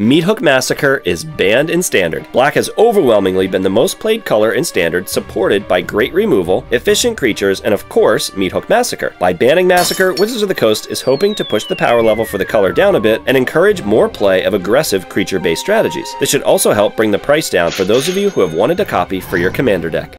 Meathook Massacre is banned in Standard. Black has overwhelmingly been the most played color in Standard, supported by great removal, efficient creatures, and of course, Meathook Massacre. By banning Massacre, Wizards of the Coast is hoping to push the power level for the color down a bit and encourage more play of aggressive creature-based strategies. This should also help bring the price down for those of you who have wanted a copy for your commander deck.